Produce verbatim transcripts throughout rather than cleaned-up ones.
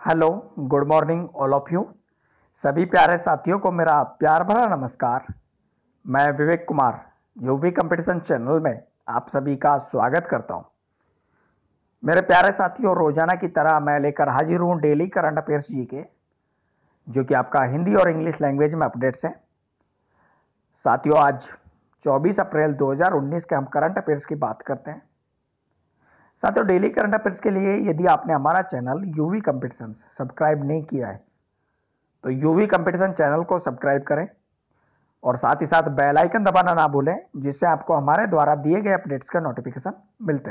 Hello, good morning all of you. सभी प्यारे साथियों को मेरा प्यार भरा नमस्कार। मैं Vivek Kumar UV competition channel में आप सभी का स्वागत करता हूं। मेरे प्यारे साथियों, रोजाना की तरह मैं लेकर हाजिर हूं डेली करंट अफेयर्स जी के, जो कि आपका हिंदी और इंग्लिश लैंग्वेज में अपडेट्स हैं। साथियों, आज चौबीस अप्रैल दो हज़ार उन्नीस के हम करंट अफेयर्स की बात करते हैं। साथियों, डेली करंट अफेयर्स के लिए यदि आपने हमारा चैनल यूवी कंपटीशन सब्सक्राइब नहीं किया है तो यूवी कंपटीशन चैनल को सब्सक्राइब करें और साथ ही साथ बेल आइकन दबाना ना भूलें, जिससे आपको हमारे द्वारा दिए गए अपडेट्स का नोटिफिकेशन मिलते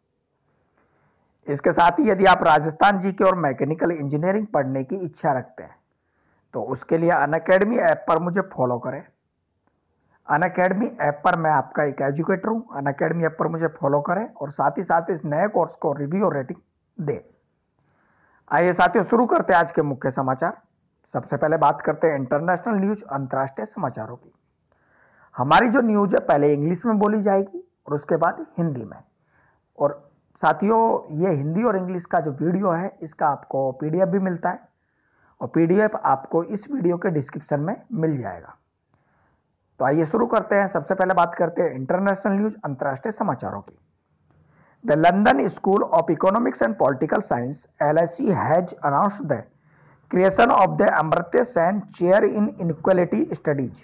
रहे। इसके साथ ही यदि आप राजस्थान जीके और मैकेनिकल इंजीनियरिंग पढ़ने की इच्छा रखते हैं तो उसके लिए अनअकैडमी ऐप पर मुझे फॉलो करें। अनअकैडमी ऐप पर मैं आपका एक एजुकेटर हूं। अनअकैडमी ऐप पर मुझे फॉलो करें और साथ ही साथ इस नए कोर्स को रिव्यू और रेटिंग दें। आइए साथियों, शुरू करते हैं आज के मुख्य समाचार। सबसे पहले बात करते हैं इंटरनेशनल न्यूज, अंतर्राष्ट्रीय समाचारों की। हमारी जो न्यूज है पहले इंग्लिश में बोली जाएगी और उसके बाद हिंदी में। और साथियों, ये हिंदी और इंग्लिश का जो वीडियो है इसका आपको पीडीएफ भी मिलता है और पीडीएफ आपको इस वीडियो के डिस्क्रिप्शन में मिल जाएगा। तो आइए शुरू करते हैं। सबसे पहले बात करते हैं इंटरनेशनल न्यूज, अंतर्राष्ट्रीय समाचारों की। The London School of Economics and Political Science L S E has announced the creation of the Amartya Sen Chair in Inequality Studies,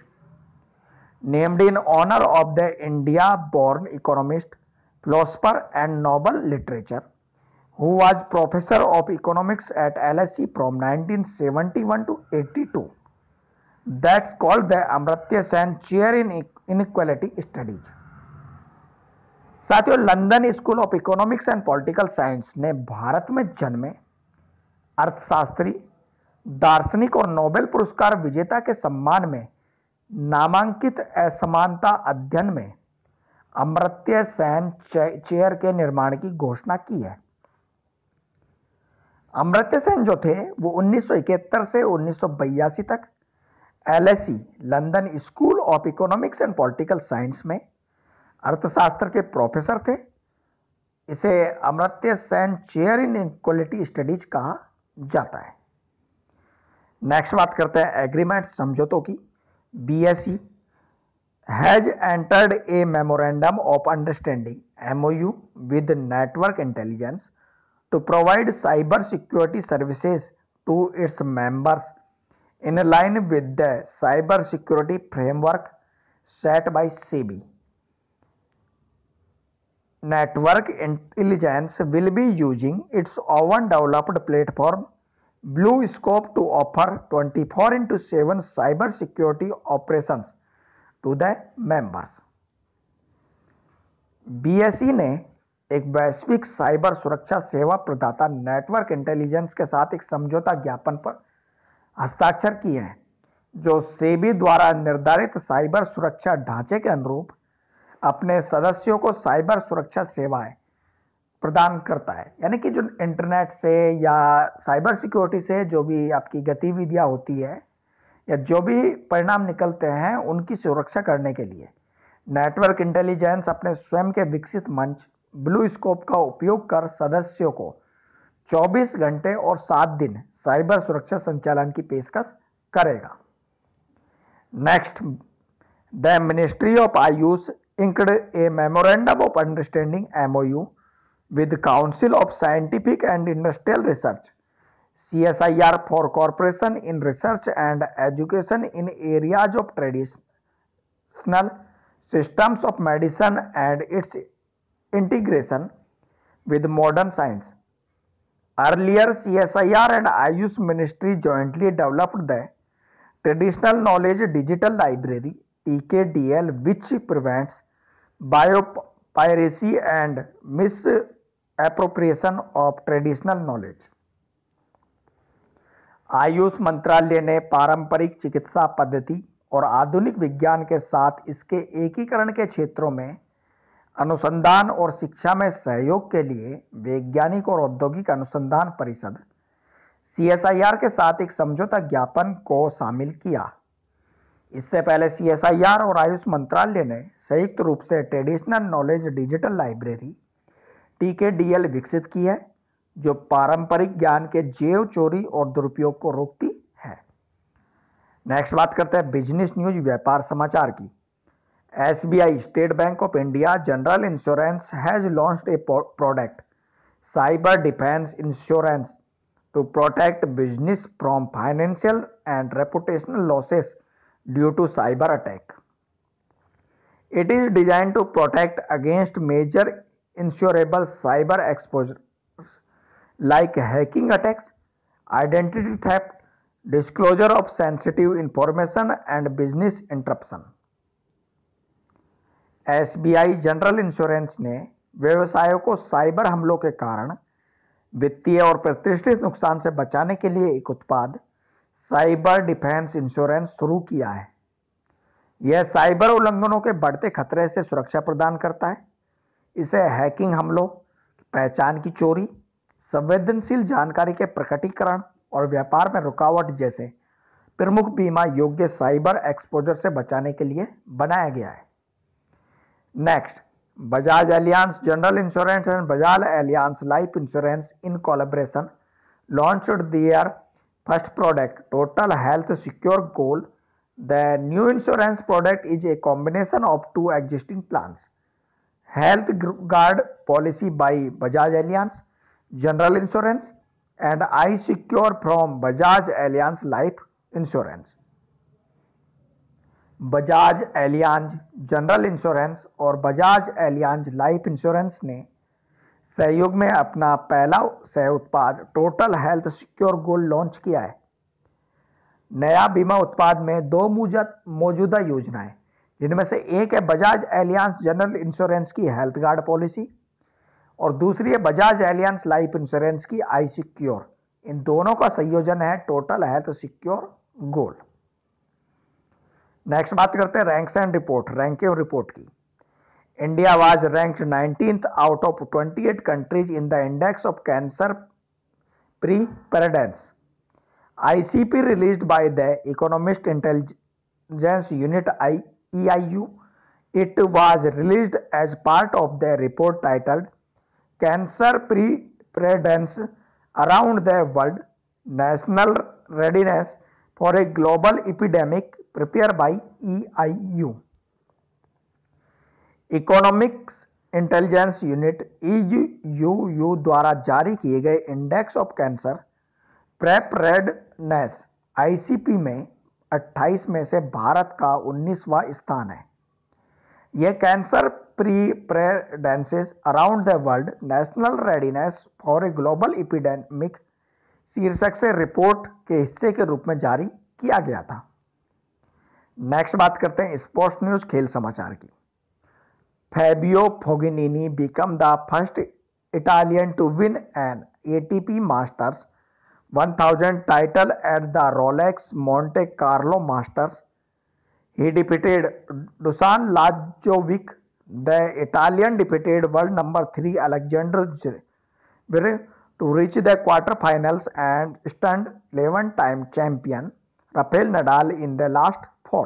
named in honor of the India-born economist, philosopher and Nobel literature, who was professor of economics at L S E from nineteen seventy-one to eighty-two. That's called the Amartya Sen Chair in Inequality Studies. साथियों, London School of Economics and Political Science ने भारत में जन्मे अर्थशास्त्री, दार्शनिक और Nobel पुरस्कार विजेता के सम्मान में नामांकित असमानता अध्ययन में अमर्त्य सेन चेयर के निर्माण की घोषणा की है। अमर्त्य सेन जो थे वो उन्नीस सौ इकहत्तर से उन्नीस सौ बयासी तक L S E London School of Economics and Political Science में अर्थशास्त्र के प्रोफेसर थे। इसे Amartya Sen chair in equality studies कहा जाता है। नेक्स्ट बात करते हैं एग्रीमेंट, समझौतों की। B S E has entered a memorandum of understanding M O U with Network Intelligence to provide cyber security services to its members in line with the cyber security framework set by SEBI. Network Intelligence will be using its own developed platform BlueScope to offer twenty-four into seven cyber security operations to the members. B S E ने एक वैश्विक cyber सुरक्षा सेवा प्रदाता network intelligence के साथ एक समझौता ज्ञापन पर हस्ताक्षर किए हैं, जो सेबी द्वारा निर्धारित साइबर सुरक्षा ढांचे के अनुरूप अपने सदस्यों को साइबर सुरक्षा सेवाएं प्रदान करता है। यानी कि जो इंटरनेट से या साइबर सिक्योरिटी से जो भी आपकी गतिविधियां होती है या जो भी परिणाम निकलते हैं उनकी सुरक्षा करने के लिए नेटवर्क इंटेलिजेंस अपने स्वयं के विकसित मंच ब्लू स्कोप का उपयोग कर सदस्यों को चौबीस घंटे और सात दिन साइबर सुरक्षा संचालन की पेशकश करेगा। Next, the Ministry of AYUSH inked a memorandum of understanding M O U with Council of Scientific and Industrial Research C S I R for cooperation in research and education in areas of traditional systems of medicine and its integration with modern science. Earlier, C S I R and Ayush Ministry jointly developed the Traditional Knowledge Digital Library T K D L, which prevents biopiracy and misappropriation of traditional knowledge. AYUSH मंत्रालय ने पारंपरिक चिकित्सा पद्धति और आधुनिक विज्ञान के साथ इसके एकीकरण के क्षेत्रों में अनुसंधान और शिक्षा में सहयोग के लिए वैज्ञानिक और औद्योगिक अनुसंधान परिषद C S I R के साथ एक समझौता ज्ञापन को शामिल किया। इससे पहले C S I R और आयुष मंत्रालय ने संयुक्त रूप से traditional knowledge digital library T K D L विकसित की है, जो पारंपरिक ज्ञान के जेव चोरी और दुरुपयोग को रोकती है। नेक्स्ट बात करते हैं बिजनेस न्यूज व्यापार समाचार की। S B I State Bank of India general insurance has launched a product cyber defence insurance to protect business from financial and reputational losses due to cyber attack. It is designed to protect against major insurable cyber exposures like hacking attacks, identity theft, disclosure of sensitive information and business interruption. S B I general insurance ने व्यवसायों को cyber हमलों के कारण वित्तीय और प्रतिष्ठित नुकसान से बचाने के लिए एक उत्पाद साइबर डिफेंस इंश्योरेंस शुरू किया है। यह साइबर उल्लंघनों के बढ़ते खतरे से सुरक्षा प्रदान करता है। इसे हैकिंग हमलों, पहचान की चोरी, संवेदनशील जानकारी के प्रकटीकरण और व्यापार में रुकावट जैसे प्रमुख बीमा योग्य साइबर एक्सपोजर से बचाने के लिए बनाया गया है। Next, Bajaj Allianz General Insurance and Bajaj Allianz Life Insurance in collaboration launched their first product, Total Health Secure Goal. The new insurance product is a combination of two existing plans, Health Guard policy by Bajaj Allianz General Insurance and iSecure from Bajaj Allianz Life Insurance. Bajaj Allianz general insurance और Bajaj Allianz life insurance ने सहयोग में अपना पहला सह उत्पाद total health secure gold launch किया है। नया बीमा उत्पाद में दो मौजूदा योजनाएं, जिनमें से एक है बजाज एलियांज जनरल इंश्योरेंस की हेल्थ गार्ड पॉलिसी और दूसरी है बजाज एलियांज लाइफ इंश्योरेंस की आई सिक्योर। इन दोनों का संयोजन है total health secure gold. Next बात करते हैं ranks and report, ranking report की। India was ranked nineteenth out of twenty eight countries in the index of cancer preparedness ICP released by the Economist Intelligence unit E I U. It was released as part of the report titled Cancer Preparedness Around the World, National Readiness for a Global Epidemic, prepared by E I U. Economics intelligence unit E U U द्वारा जारी किए गए index of cancer preparedness I C P में अट्ठाईस में से भारत का उन्नीसवां स्थान है। यह cancer preparedness around the world, national readiness for a global epidemic शीर्षक से रिपोर्ट के हिस्से के रूप में जारी किया गया था। नेक्स्ट बात करते हैं स्पोर्ट्स न्यूज, खेल समाचार की। Fabio Fognini become the first Italian to win an A T P masters one thousand title at the Rolex Monte Carlo Masters. He defeated Dusan Lajovic. The Italian defeated world number three Alexander Zverev to reach the quarterfinals and stunned eleven-time champion Rafael Nadal in the last four.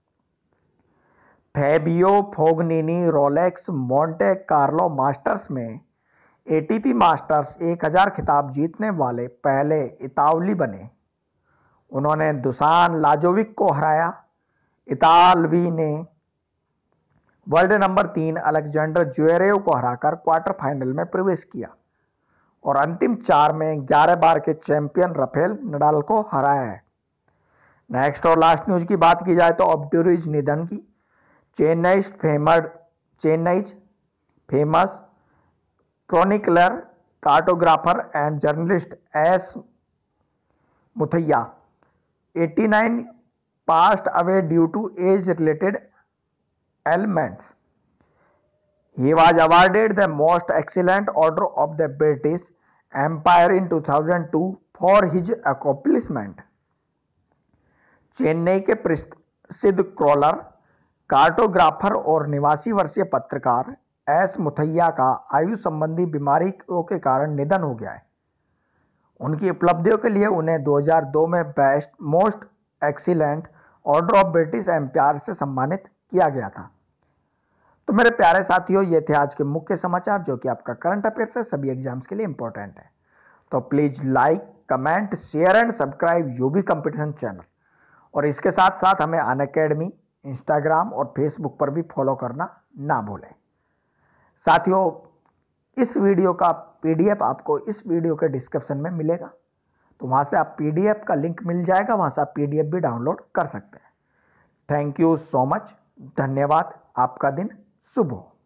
Fabio Fognini Rolex Monte Carlo Masters में A T P masters एक हज़ार खिताब जीतने वाले पहले इतालवी बने। उन्होंने दुसान लाजोविक को हराया। इतालवी ने वर्ल्ड नंबर तीन अलेक्जेंडर ज्वेरेव को हराकर क्वार्टर फाइनल में प्रवेश किया और अंतिम चार में ग्यारह बार के चैंपियन राफेल नडाल को हराया है। नेक्स्ट और लास्ट न्यूज की बात की जाए तो ऑब्ड्यूरिज निधन की। Chennai famous Chennai famous chronicler, cartographer and journalist S Muthiah eighty-nine passed away due to age-related ailments. He was awarded the Most Excellent Order of the British Empire in two thousand two for his accomplishment. Chennai के प्रसिद्ध crawler, cartographer और निवासी वर्षीय पत्रकार S Muttiah का आयु संबंधी बीमारियों के कारण निधन हो गया है। उनकी उपलब्धियों के लिए उन्हें दो हज़ार दो में best most excellent order of British Empire से सम्मानित किया गया था। तो मेरे प्यारे साथियों, ये थे आज के मुख्य समाचार जो कि आपका करंट अफेयर्स है, सभी एग्जाम्स के लिए इंपॉर्टेंट है। तो please like, comment, share and subscribe यूबी कंपटीशन चैनल। और इसके साथ साथ हमें अनअकैडमी, इंस्टाग्राम और फेसबुक पर भी फॉलो करना ना भूलें। साथियों, इस वीडियो का पीडीएफ आपको इस वीडियो के डिस्क्रिप्शन में मिलेगा, तो वहां से आप पीडीएफ का लिंक मिल जाएगा, वहां से आप पीडीएफ भी डाउनलोड कर सकते हैं। Thank you so much. धन्यवाद। आपका दिन शुभ हो।